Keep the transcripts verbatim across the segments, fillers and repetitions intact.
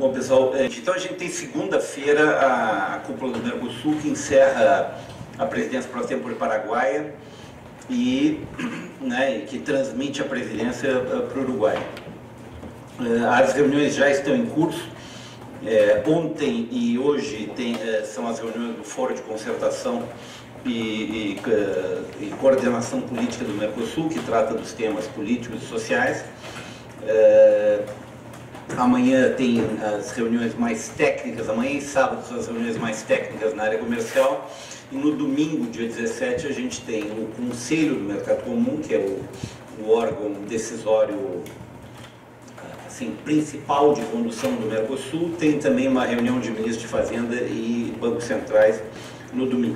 Bom, pessoal, então a gente tem segunda-feira a, a cúpula do Mercosul, que encerra a presidência pro tempore paraguaia e, né, que transmite a presidência uh, para o Uruguai. Uh, as reuniões já estão em curso. É, ontem e hoje tem, é, são as reuniões do Fórum de Concertação e, e, e Coordenação Política do Mercosul, que trata dos temas políticos e sociais. É, amanhã tem as reuniões mais técnicas, amanhã e sábado são as reuniões mais técnicas na área comercial. E no domingo, dia dezessete, a gente tem o Conselho do Mercado Comum, que é o, o órgão decisório assim, principal de condução do Mercosul. Tem também uma reunião de ministros de Fazenda e bancos centrais no domingo.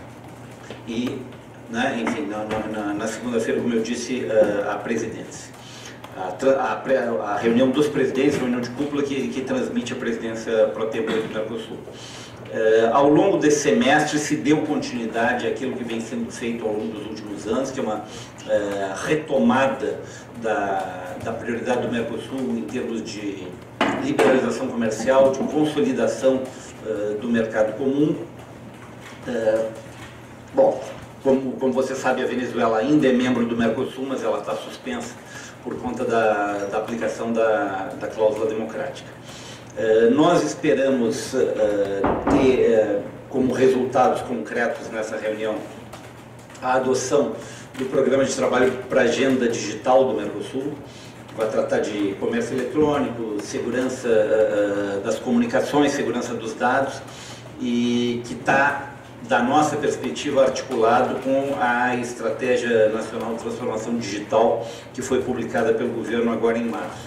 E, né, enfim, na, na, na segunda-feira, como eu disse, a, a presidência. A, a, a reunião dos presidentes, a reunião de cúpula que, que transmite a presidência pro tempore do Mercosul. Uh, ao longo desse semestre se deu continuidade àquilo que vem sendo feito ao longo dos últimos anos, que é uma uh, retomada da, da prioridade do Mercosul em termos de liberalização comercial, de consolidação uh, do mercado comum. Uh, bom, como, como você sabe, a Venezuela ainda é membro do Mercosul, mas ela está suspensa por conta da, da aplicação da, da cláusula democrática. Uh, nós esperamos uh, ter uh, como resultados concretos nessa reunião a adoção do programa de trabalho para a agenda digital do Mercosul, que vai tratar de comércio eletrônico, segurança uh, das comunicações, segurança dos dados, e que está, da nossa perspectiva, articulado com a Estratégia Nacional de Transformação Digital, que foi publicada pelo governo agora em março.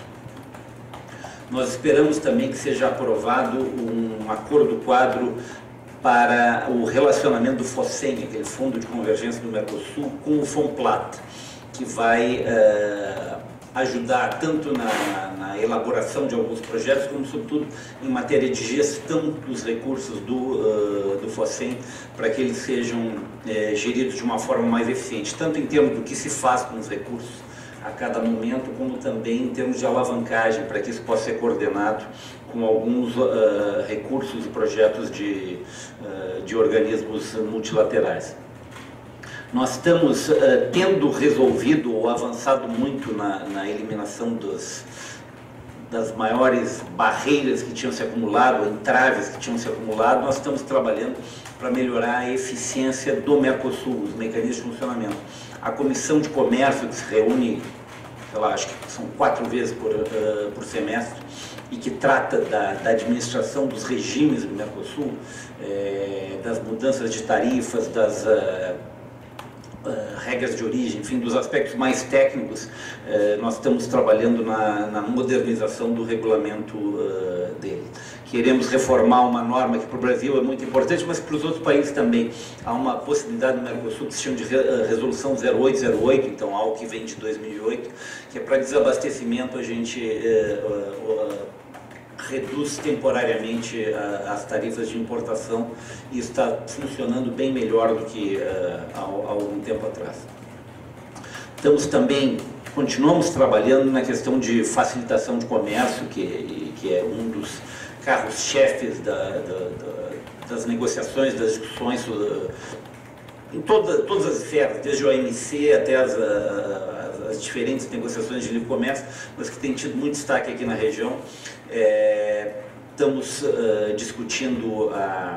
Nós esperamos também que seja aprovado um acordo quadro para o relacionamento do FOSEM, aquele Fundo de Convergência do Mercosul, com o FONPLAT, que vai uh, ajudar tanto na, na elaboração de alguns projetos, como, sobretudo, em matéria de gestão dos recursos do, uh, do FOSEM, para que eles sejam uh, geridos de uma forma mais eficiente, tanto em termos do que se faz com os recursos a cada momento, como também em termos de alavancagem, para que isso possa ser coordenado com alguns uh, recursos e projetos de, uh, de organismos multilaterais. Nós estamos uh, tendo resolvido ou avançado muito na, na eliminação dos, das maiores barreiras que tinham se acumulado, entraves que tinham se acumulado. Nós estamos trabalhando para melhorar a eficiência do Mercosul, os mecanismos de funcionamento. A Comissão de Comércio, que se reúne, sei lá, acho que são quatro vezes por, uh, por semestre, e que trata da, da administração dos regimes do Mercosul, eh, das mudanças de tarifas, das uh, uh, regras de origem, enfim, dos aspectos mais técnicos, uh, nós estamos trabalhando na, na modernização do regulamento uh, dele. Queremos reformar uma norma que para o Brasil é muito importante, mas para os outros países também. Há uma possibilidade no Mercosul que se chama de Resolução zero oito zero oito, então algo que vem de dois mil e oito, que é para desabastecimento a gente eh, eh, reduz temporariamente as tarifas de importação, e isso está funcionando bem melhor do que eh, há, há algum tempo atrás. Estamos também, continuamos trabalhando na questão de facilitação de comércio, que, que é um dos carros-chefes da, da, da, das negociações, das discussões, uh, em toda, todas as esferas, desde o O M C até as, as, as diferentes negociações de livre comércio, mas que tem tido muito destaque aqui na região. É, estamos uh, discutindo a,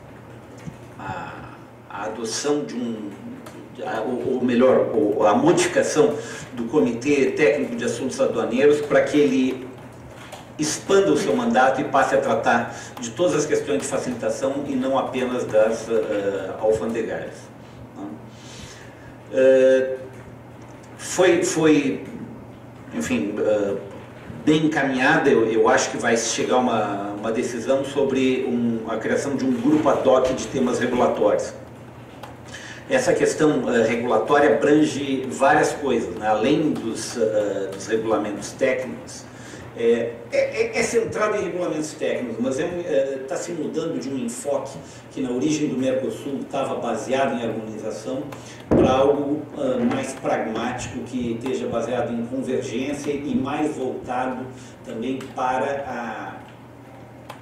a, a adoção de um, a, ou, ou melhor, a modificação do Comitê Técnico de Assuntos Aduaneiros para que ele expanda o seu mandato e passe a tratar de todas as questões de facilitação e não apenas das uh, alfandegárias. Uh, foi, foi, enfim, uh, bem encaminhada. Eu, eu acho que vai chegar uma, uma decisão sobre um, a criação de um grupo ad hoc de temas regulatórios. Essa questão uh, regulatória abrange várias coisas, né? Além dos, uh, dos regulamentos técnicos. É, é, é centrado em regulamentos técnicos, mas está é, é, se mudando de um enfoque que na origem do Mercosul estava baseado em harmonização para algo uh, mais pragmático, que esteja baseado em convergência e mais voltado também para a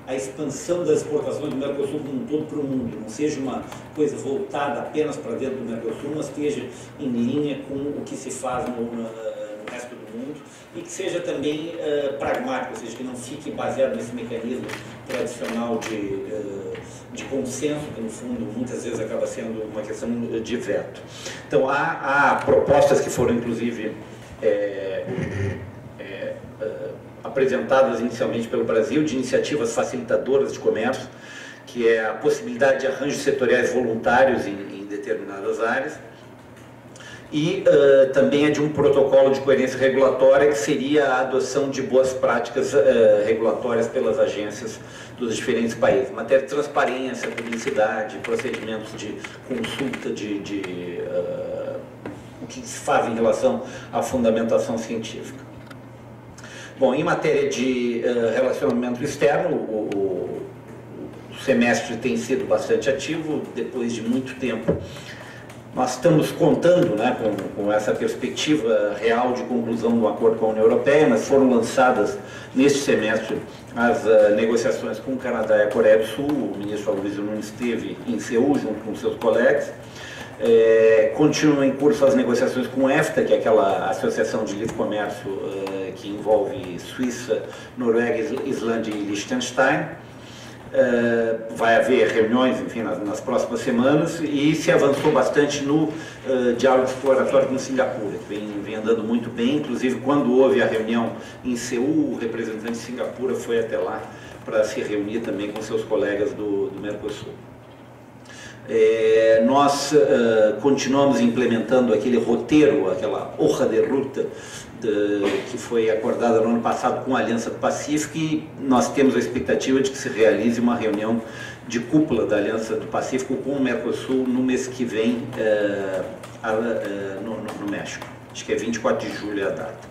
a expansão das exportações do Mercosul como um todo para o mundo, não seja uma coisa voltada apenas para dentro do Mercosul, mas esteja em linha com o que se faz no, no, no resto do mundo e que seja também uh, pragmático, ou seja, que não fique baseado nesse mecanismo tradicional de, uh, de consenso, que no fundo muitas vezes acaba sendo uma questão de veto. Então há, há propostas que foram inclusive é, é, uh, apresentadas inicialmente pelo Brasil, de iniciativas facilitadoras de comércio, que é a possibilidade de arranjos setoriais voluntários em, em determinadas áreas, e uh, também é de um protocolo de coerência regulatória, que seria a adoção de boas práticas uh, regulatórias pelas agências dos diferentes países. Matéria de transparência, publicidade, procedimentos de consulta, de, de uh, o que se faz em relação à fundamentação científica. Bom, em matéria de uh, relacionamento externo, o, o, o semestre tem sido bastante ativo, depois de muito tempo. Nós estamos contando, né, com, com essa perspectiva real de conclusão do acordo com a União Europeia, mas foram lançadas neste semestre as uh, negociações com o Canadá e a Coreia do Sul. O ministro Aloysio Nunes esteve em Seul junto com seus colegas. É, continuam em curso as negociações com o EFTA, que é aquela associação de livre comércio uh, que envolve Suíça, Noruega, Islândia e Liechtenstein. Uh, vai haver reuniões, enfim, nas, nas próximas semanas, e se avançou bastante no uh, diálogo exploratório com Singapura, que vem, vem andando muito bem. Inclusive, quando houve a reunião em Seul, o representante de Singapura foi até lá para se reunir também com seus colegas do, do Mercosul. É, nós uh, continuamos implementando aquele roteiro, aquela hoja de ruta de, que foi acordada no ano passado com a Aliança do Pacífico, e nós temos a expectativa de que se realize uma reunião de cúpula da Aliança do Pacífico com o Mercosul no mês que vem uh, a, uh, no, no, no México. Acho que é vinte e quatro de julho a data.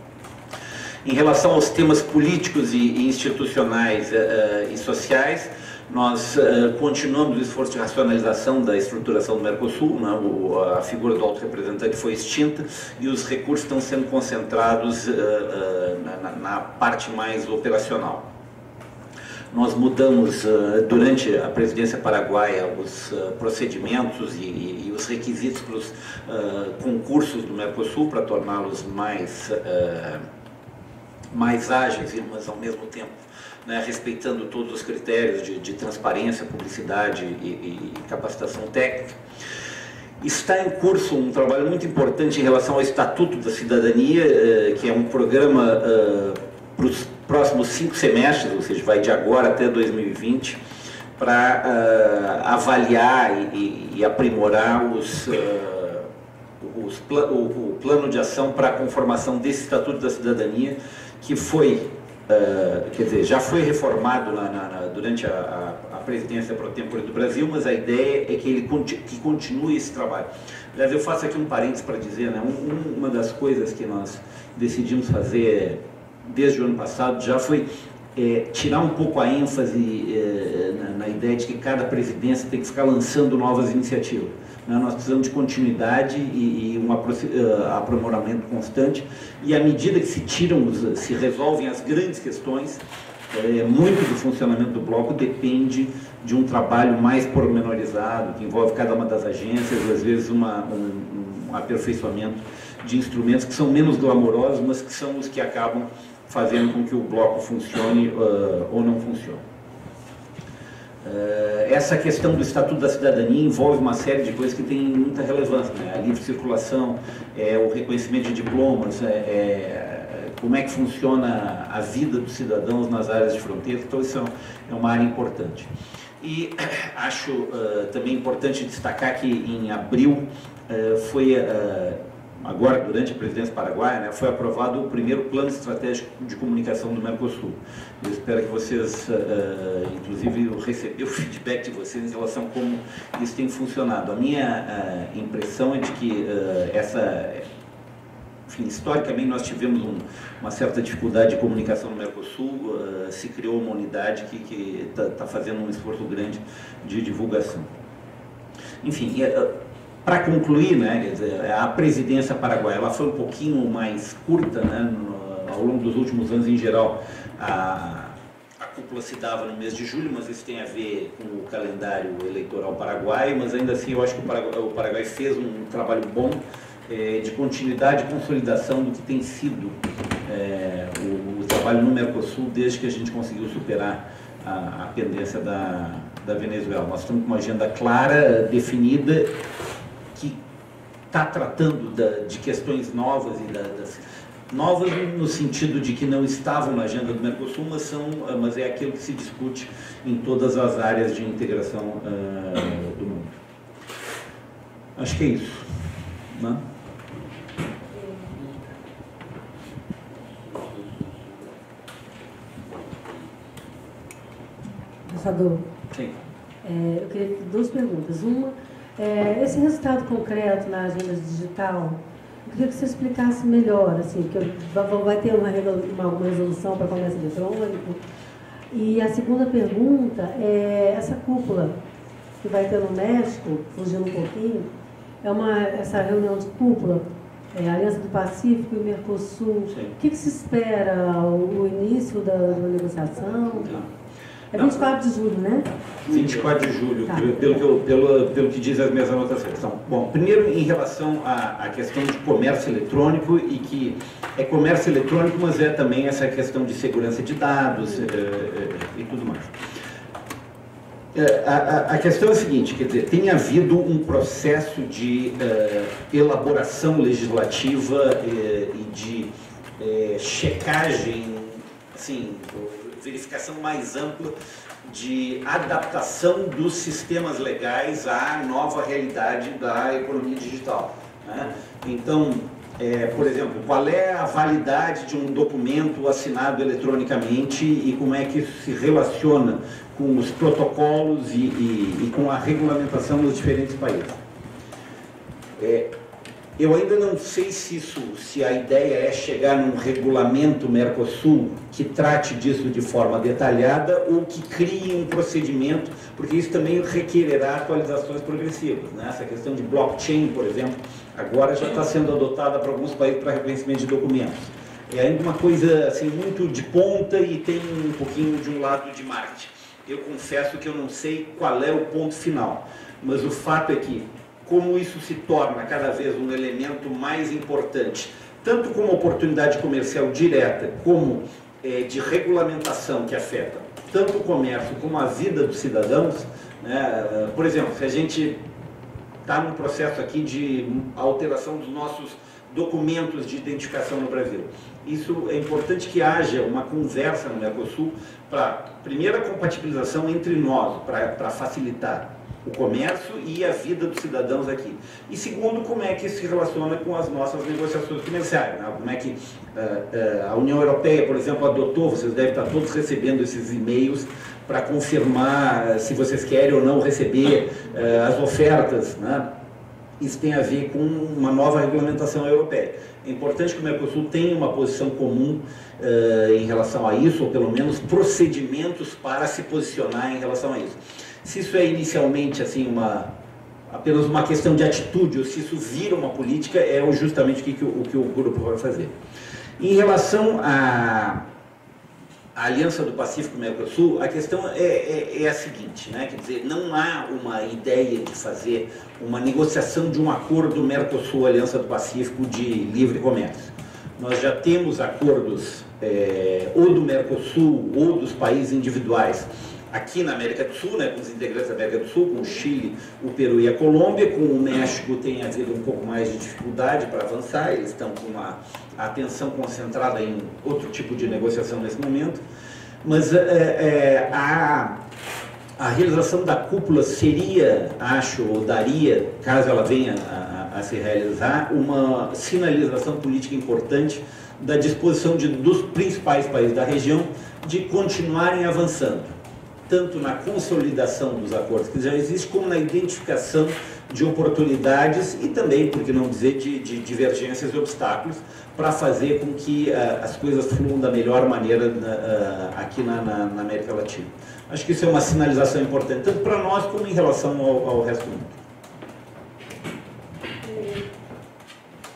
Em relação aos temas políticos e, e institucionais uh, e sociais, nós uh, continuamos o esforço de racionalização da estruturação do Mercosul, né? O, a figura do alto representante foi extinta e os recursos estão sendo concentrados uh, uh, na, na parte mais operacional. Nós mudamos, uh, durante a presidência paraguaia, os uh, procedimentos e, e, e os requisitos para os uh, concursos do Mercosul, para torná-los mais, uh, mais ágeis, mas ao mesmo tempo, né, respeitando todos os critérios de, de transparência, publicidade e, e capacitação técnica. Está em curso um trabalho muito importante em relação ao Estatuto da Cidadania, eh, que é um programa eh, para os próximos cinco semestres, ou seja, vai de agora até dois mil e vinte, para eh, avaliar e, e, e aprimorar os, eh, os pla o, o plano de ação para a conformação desse Estatuto da Cidadania, que foi Uh, quer dizer, já foi reformado na, na, na, durante a, a, a presidência pro tempore do Brasil, mas a ideia é que ele conti, que continue esse trabalho. Aliás, eu faço aqui um parênteses para dizer, né, um, uma das coisas que nós decidimos fazer desde o ano passado já foi é, tirar um pouco a ênfase é, na, na ideia de que cada presidência tem que ficar lançando novas iniciativas. Né? Nós precisamos de continuidade e, e um uh, aprimoramento constante, e à medida que se tiram, se resolvem as grandes questões, é, muito do funcionamento do bloco depende de um trabalho mais pormenorizado, que envolve cada uma das agências, às vezes uma, um, um aperfeiçoamento de instrumentos que são menos glamourosos, mas que são os que acabam fazendo com que o bloco funcione uh, ou não funcione. Uh, essa questão do Estatuto da Cidadania envolve uma série de coisas que têm muita relevância, né? A livre circulação, é, o reconhecimento de diplomas, é, é, como é que funciona a vida dos cidadãos nas áreas de fronteira. Então isso é uma área importante. E acho uh, também importante destacar que em abril uh, foi... Uh, agora, durante a presidência paraguaia, né, foi aprovado o primeiro plano estratégico de comunicação do Mercosul. Eu espero que vocês, uh, inclusive, eu recebi o feedback de vocês em relação a como isso tem funcionado. A minha uh, impressão é de que uh, essa... Enfim, historicamente, nós tivemos um, uma certa dificuldade de comunicação no Mercosul, uh, se criou uma unidade que está tá fazendo um esforço grande de divulgação. Enfim... Uh, Para concluir, né, quer dizer, a presidência paraguaia ela foi um pouquinho mais curta, né, no, ao longo dos últimos anos, em geral, a, a cúpula se dava no mês de julho, mas isso tem a ver com o calendário eleitoral paraguaio, mas ainda assim eu acho que o Paraguai, o Paraguai fez um trabalho bom é, de continuidade e consolidação do que tem sido é, o, o trabalho no Mercosul desde que a gente conseguiu superar a, a pendência da, da Venezuela. Nós estamos com uma agenda clara, definida, que está tratando da, de questões novas e da, das novas no sentido de que não estavam na agenda do Mercosul, mas, são, mas é aquilo que se discute em todas as áreas de integração uh, do mundo. Acho que é isso. Né? Embaixador, Sim. É, eu queria duas perguntas. Uma, é, esse resultado concreto na agenda digital, eu queria que você explicasse melhor, assim, porque vai ter uma, uma, uma resolução para comércio eletrônico. E a segunda pergunta é essa cúpula que vai ter no México, fugindo um pouquinho, é uma, essa reunião de cúpula, é, Aliança do Pacífico e Mercosul. Sim. O que, que se espera, o, o início da, da negociação? Não. É vinte e quatro de julho, né? vinte e quatro de julho, tá. pelo, que eu, pelo, pelo que diz as minhas anotações. Então, bom, primeiro em relação à, à questão de comércio eletrônico, e que é comércio eletrônico, mas é também essa questão de segurança de dados é, é, e tudo mais. É, a, a questão é a seguinte, quer dizer, tem havido um processo de é, elaboração legislativa é, e de é, checagem, assim, verificação mais ampla de adaptação dos sistemas legais à nova realidade da economia digital, né? Então, é, por exemplo, qual é a validade de um documento assinado eletronicamente e como é que isso se relaciona com os protocolos e, e, e com a regulamentação nos diferentes países. É, Eu ainda não sei se, isso, se a ideia é chegar num regulamento Mercosul que trate disso de forma detalhada ou que crie um procedimento, porque isso também requererá atualizações progressivas, né? Essa questão de blockchain, por exemplo, agora já está sendo adotada para alguns países para reconhecimento de documentos. É ainda uma coisa assim, muito de ponta e tem um pouquinho de um lado de marketing. Eu confesso que eu não sei qual é o ponto final, mas o fato é que, como isso se torna cada vez um elemento mais importante, tanto como oportunidade comercial direta, como é, de regulamentação que afeta tanto o comércio como a vida dos cidadãos, né? Por exemplo, se a gente está num processo aqui de alteração dos nossos documentos de identificação no Brasil, isso é importante que haja uma conversa no Mercosul para, primeiro, a compatibilização entre nós, para facilitar o comércio e a vida dos cidadãos aqui. E segundo, como é que isso se relaciona com as nossas negociações comerciais, né? Como é que uh, uh, a União Europeia, por exemplo, adotou, vocês devem estar todos recebendo esses e-mails para confirmar uh, se vocês querem ou não receber uh, as ofertas, né? Isso tem a ver com uma nova regulamentação europeia. É importante que o Mercosul tenha uma posição comum uh, em relação a isso, ou pelo menos procedimentos para se posicionar em relação a isso. Se isso é inicialmente assim, uma, apenas uma questão de atitude, ou se isso vira uma política, é justamente o que, o, o, que o grupo vai fazer. Em relação à, à Aliança do Pacífico Mercosul, a questão é, é, é a seguinte, né? Quer dizer, não há uma ideia de fazer uma negociação de um acordo Mercosul-Aliança do Pacífico de livre comércio. Nós já temos acordos é, ou do Mercosul ou dos países individuais aqui na América do Sul, né, com os integrantes da América do Sul, com o Chile, o Peru e a Colômbia. Com o México tem havido um pouco mais de dificuldade para avançar, eles estão com uma atenção concentrada em outro tipo de negociação nesse momento, mas é, é, a, a realização da cúpula seria, acho, ou daria, caso ela venha a, a, a se realizar, uma sinalização política importante da disposição de, dos principais países da região de continuarem avançando, tanto na consolidação dos acordos que já existem, como na identificação de oportunidades e também, por que não dizer, de, de divergências e obstáculos para fazer com que uh, as coisas fluam da melhor maneira uh, aqui na, na, na América Latina. Acho que isso é uma sinalização importante, tanto para nós como em relação ao, ao resto do mundo.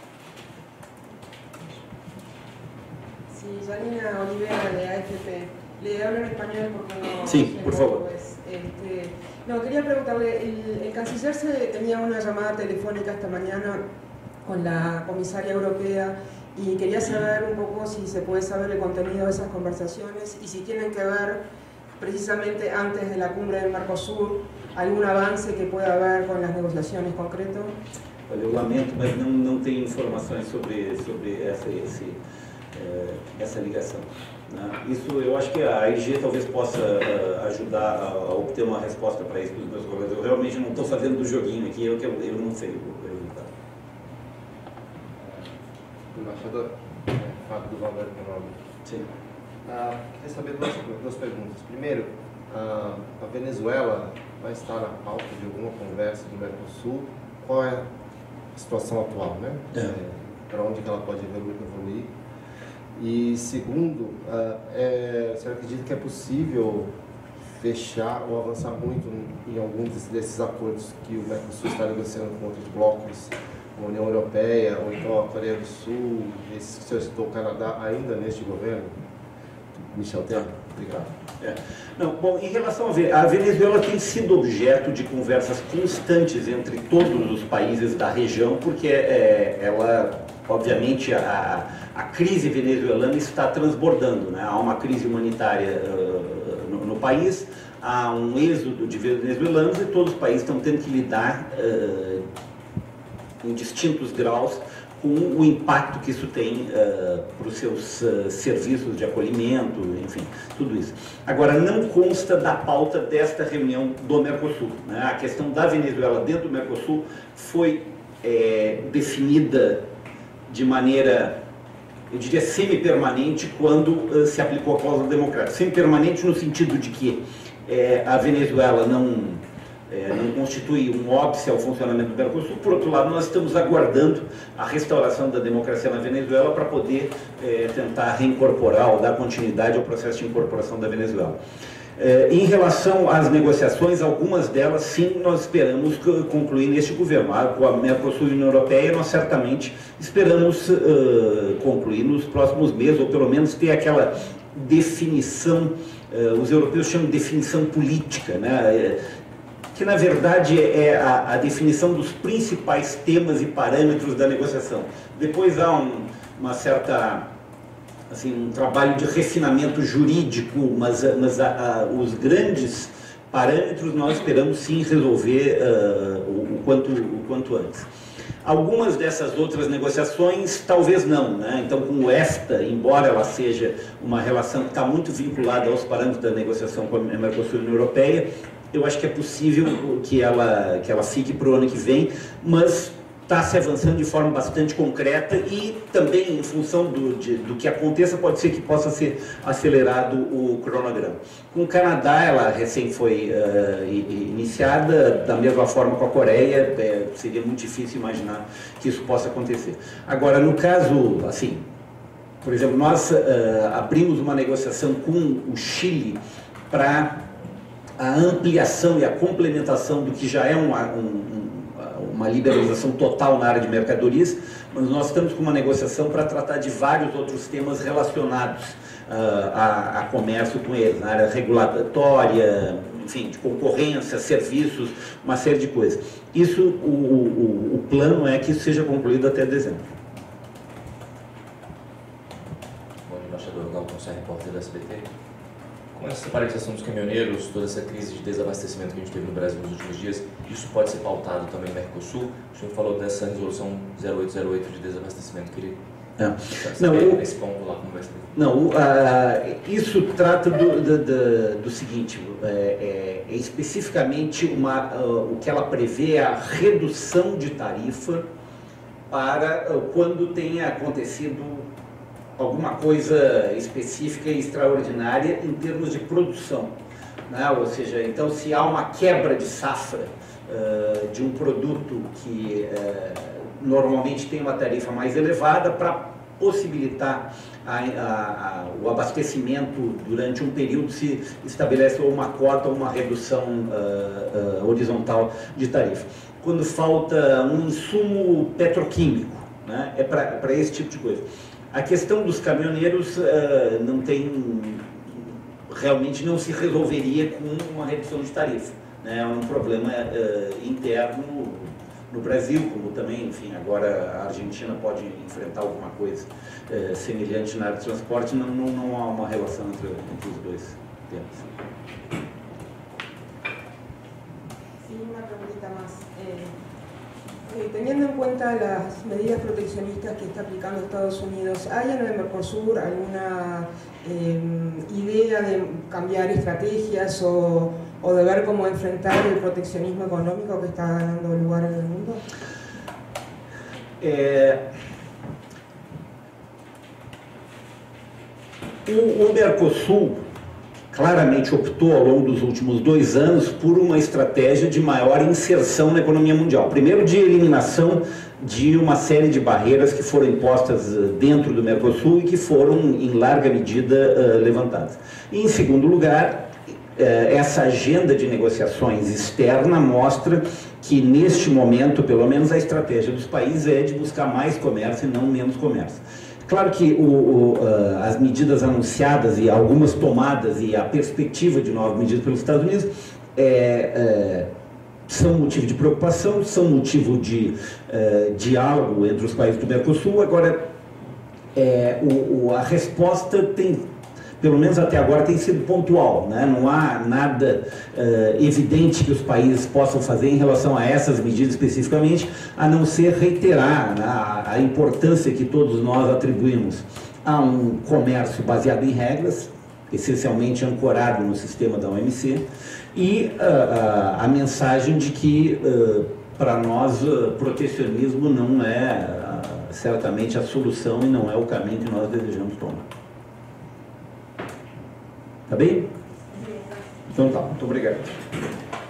Sí, Janina Olivera, de A F P. Le hablo en español porque no... Sí, por favor. Pues, este, no, quería preguntarle, el, el canciller se tenía una llamada telefónica esta mañana con la comisaria europea y quería saber un poco si se puede saber el contenido de esas conversaciones y si tienen que ver precisamente antes de la cumbre del Mercosur algún avance que pueda haber con las negociaciones concreto. Olha, eu lamento, mas não, não tenho informações sobre, sobre essa, esse, uh, essa ligação. Né? Isso, eu acho que a I G talvez possa uh, ajudar a, a obter uma resposta para isso dos meus colegas. Eu realmente não estou fazendo do joguinho aqui, eu, eu, eu não sei o resultado. Embaixador, Fábio do Valverde Menor. Sim. Ah, queria saber duas, duas perguntas. Primeiro, ah, a Venezuela vai estar na pauta de alguma conversa do Mercosul? Qual é a situação atual, né? É. É, para onde que ela pode evoluir? evoluir? E segundo, ah, é, você acredita que é possível fechar ou avançar muito em alguns desses acordos que o Mercosul está negociando com outros blocos, a União Europeia ou então a Coreia do Sul, esses que o senhor citou, o Canadá, ainda neste governo? Michel Temer, obrigado. É. Não, bom, em relação a Venezuela, a Venezuela tem sido objeto de conversas constantes entre todos os países da região, porque é, ela, obviamente, a, a crise venezuelana está transbordando, né? Há uma crise humanitária uh, no, no país, há um êxodo de venezuelanos e todos os países estão tendo que lidar uh, em distintos graus com o impacto que isso tem uh, para os seus uh, serviços de acolhimento, enfim, tudo isso. Agora, não consta da pauta desta reunião do Mercosul, né? A questão da Venezuela dentro do Mercosul foi é, definida de maneira, eu diria, semi-permanente quando uh, se aplicou a cláusula democrática. Semi-permanente no sentido de que é, a Venezuela não... É, não constitui um óbice ao funcionamento do Mercosul. Por outro lado, nós estamos aguardando a restauração da democracia na Venezuela para poder é, tentar reincorporar ou dar continuidade ao processo de incorporação da Venezuela. É, em relação às negociações, algumas delas, sim, nós esperamos concluir neste governo. Com a Mercosul e a União Europeia, nós certamente esperamos uh, concluir nos próximos meses, ou pelo menos ter aquela definição, uh, os europeus chamam de definição política, né? Que na verdade é a, a definição dos principais temas e parâmetros da negociação. Depois há um, uma certa, assim, um trabalho de refinamento jurídico, mas, mas a, a, os grandes parâmetros nós esperamos sim resolver uh, o, o, quanto, o quanto antes. Algumas dessas outras negociações, talvez não, né? Então, com o EFTA, embora ela seja uma relação que está muito vinculada aos parâmetros da negociação com a Mercosul e a União Europeia, eu acho que é possível que ela, que ela fique para o ano que vem, mas está se avançando de forma bastante concreta e também em função do, de, do que aconteça, pode ser que possa ser acelerado o cronograma. Com o Canadá, ela recém foi uh, iniciada, da mesma forma com a Coreia, é, seria muito difícil imaginar que isso possa acontecer. Agora, no caso, assim, por exemplo, nós uh, abrimos uma negociação com o Chile para a ampliação e a complementação do que já é uma, um, uma liberalização total na área de mercadorias, mas nós estamos com uma negociação para tratar de vários outros temas relacionados uh, a, a comércio com eles, na área regulatória, enfim, de concorrência, serviços, uma série de coisas. Isso, o, o, o plano é que isso seja concluído até dezembro. Bom, embaixador Galton, repórter da S B T. Com essa paralisação dos caminhoneiros, toda essa crise de desabastecimento que a gente teve no Brasil nos últimos dias, isso pode ser pautado também no Mercosul? O senhor falou dessa resolução zero oito zero oito de desabastecimento, queria é. Não, o, nesse ponto lá como vai ser. Não, uh, isso trata do, do, do, do seguinte, é, é, é especificamente uma, uh, o que ela prevê é a redução de tarifa para uh, quando tenha acontecido alguma coisa específica e extraordinária em termos de produção, né? Ou seja, então se há uma quebra de safra uh, de um produto que uh, normalmente tem uma tarifa mais elevada para possibilitar a, a, a, o abastecimento durante um período, se estabelece ou uma cota ou uma redução uh, uh, horizontal de tarifa. Quando falta um insumo petroquímico, né? É para esse tipo de coisa. A questão dos caminhoneiros uh, não tem realmente não se resolveria com uma redução de tarifa, né? É um problema uh, interno no Brasil, como também, enfim, agora a Argentina pode enfrentar alguma coisa uh, semelhante na área de transporte, não, não, não há uma relação entre, entre os dois temas. Sí, una preguntita más. Eh, eh, teniendo en cuenta las medidas proteccionistas que está aplicando Estados Unidos, ¿hay en el Mercosur alguna eh, idea de cambiar estrategias o, o de ver cómo enfrentar el proteccionismo económico que está ganando lugar en el mundo? É, o, o Mercosul claramente optou ao longo dos últimos dois anos por uma estratégia de maior inserção na economia mundial. Primeiro, de eliminação de uma série de barreiras que foram impostas dentro do Mercosul e que foram, em larga medida, levantadas. E, em segundo lugar, essa agenda de negociações externa mostra que, neste momento, pelo menos, a estratégia dos países é de buscar mais comércio e não menos comércio. Claro que o, o, as medidas anunciadas e algumas tomadas e a perspectiva de novas medidas pelos Estados Unidos é, é, são motivo de preocupação, são motivo de é, diálogo entre os países do Mercosul. Agora, é, o, o, a resposta tem, pelo menos até agora, tem sido pontual, né? Não há nada uh, evidente que os países possam fazer em relação a essas medidas especificamente, a não ser reiterar, né, a, a importância que todos nós atribuímos a um comércio baseado em regras, essencialmente ancorado no sistema da O M C, e uh, uh, a mensagem de que, uh, para nós, uh, protecionismo não é uh, certamente a solução e não é o caminho que nós desejamos tomar. Tá bem? Então tá, muito obrigado.